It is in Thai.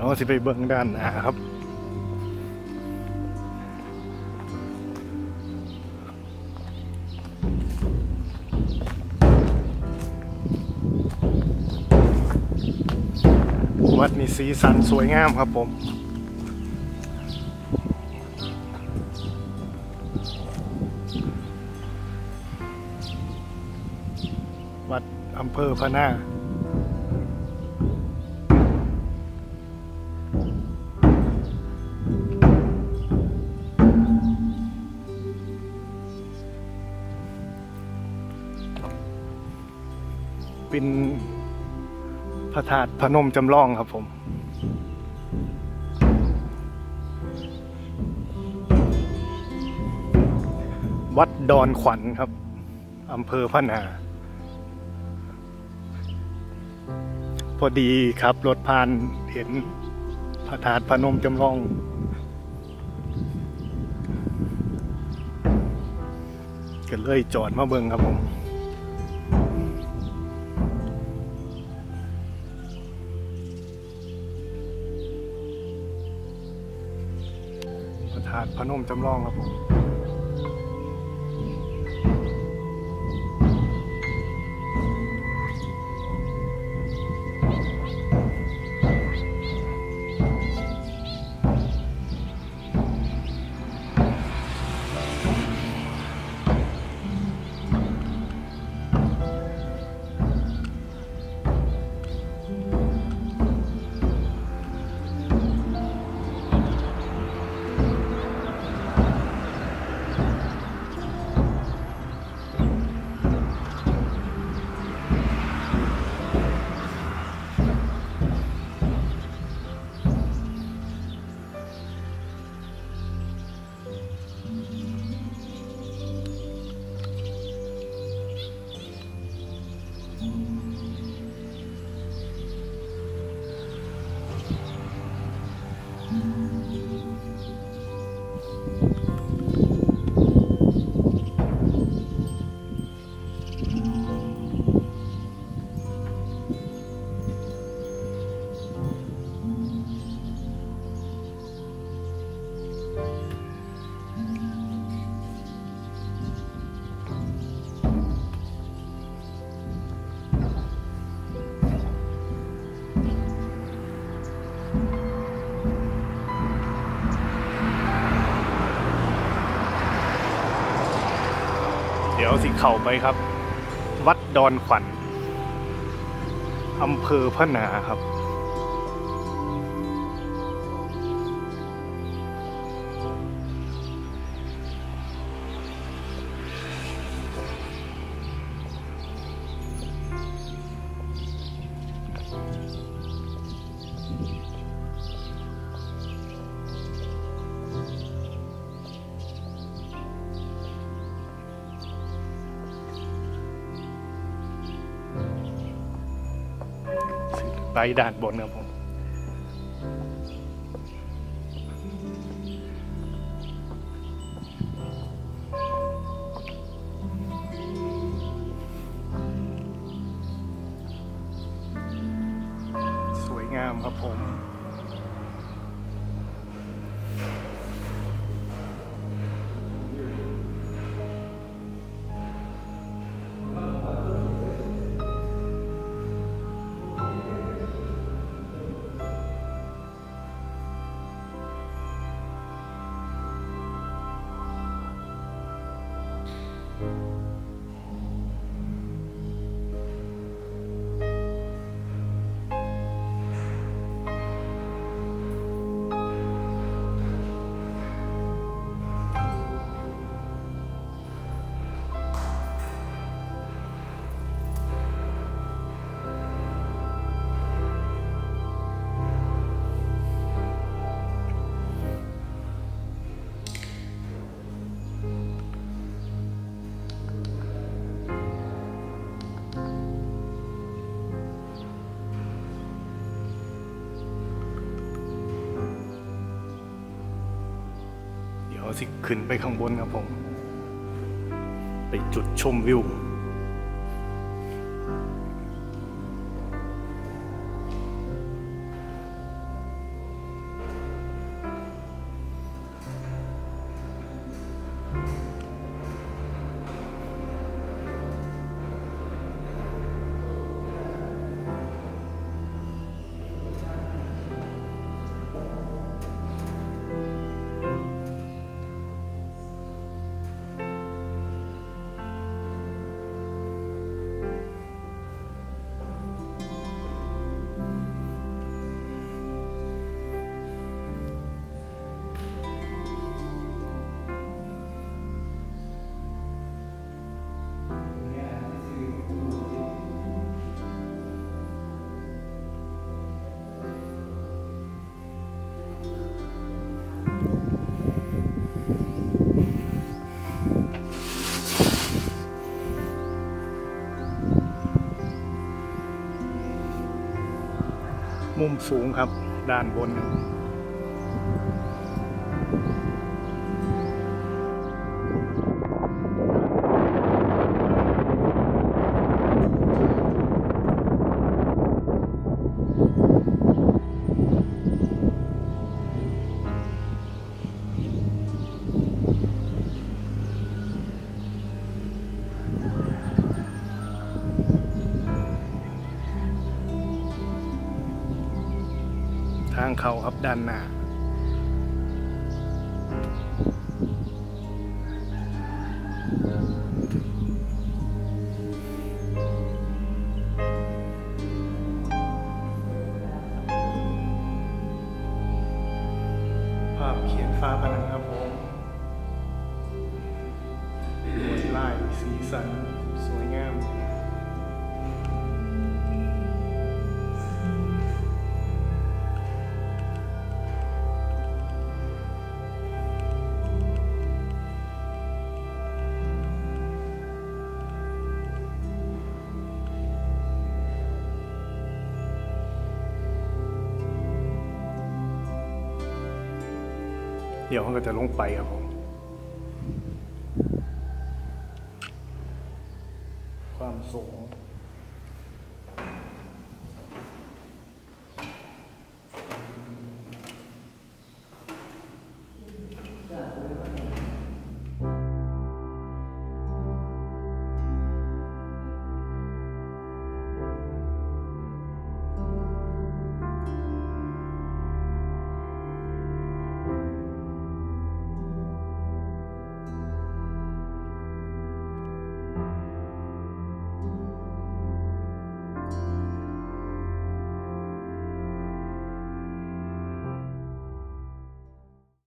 สิไปเบิ่งด้านหน้าครับวัดมีสีสันสวยงามครับผมวัดอำเภอพะนาเป็นพระธาตุพนมจำลองครับผมวัดดอนขวัญครับอำเภอพะนาพอดีครับรถผ่านเห็นพระธาตุพนมจำลองก็เลยจอดมาเบิ่งครับผมพระธาตุพนมจำลองครับผมเดี๋ยวสิเข้าไปครับวัดดอนขวัญอำเภอพะนาครับไปด้านบนครับผมสวยงามครับผมสิขึ้นไปข้างบนครับผมไปจุดชมวิวมุมสูงครับด้านบนทางเขาครับด้านหน้าภาพเขียนฟ้าผนังครับผมลวดลายสีสันสวยงามเดี๋ยวเขาก็จะลงไปครับผมความสูง